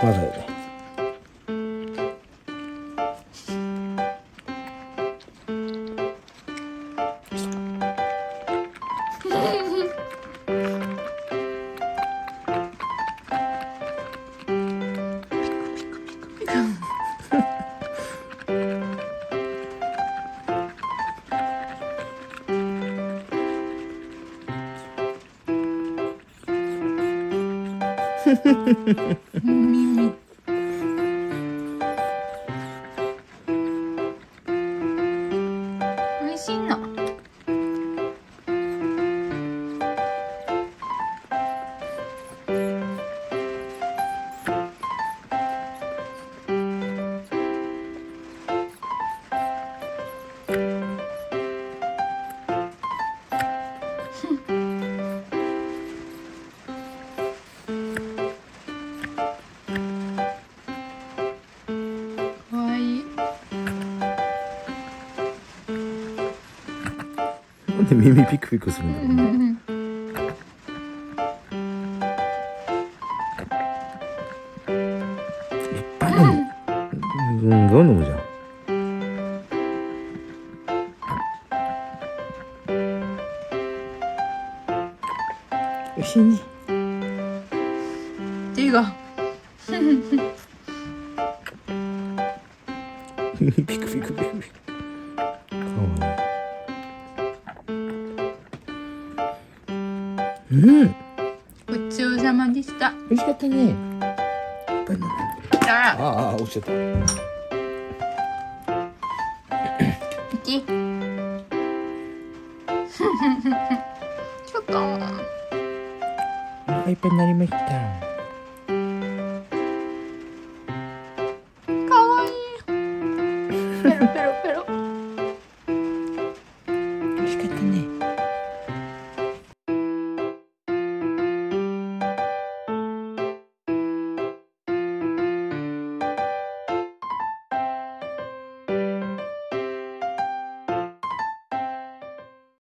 まだよね。 耳おいしいの。かわいい。 なんで耳ピクピクするんだろうね。いっぱい飲む。どんどん飲むじゃん。おいしいね。 手がピクピクピクピク。かわいい。うん。 ごちそうさまでした。 美味しかったね。いっぱい飲む。ああ、落ちちゃった。 ちょっとお腹いっぱいになりました。 かわいい。ペロペロ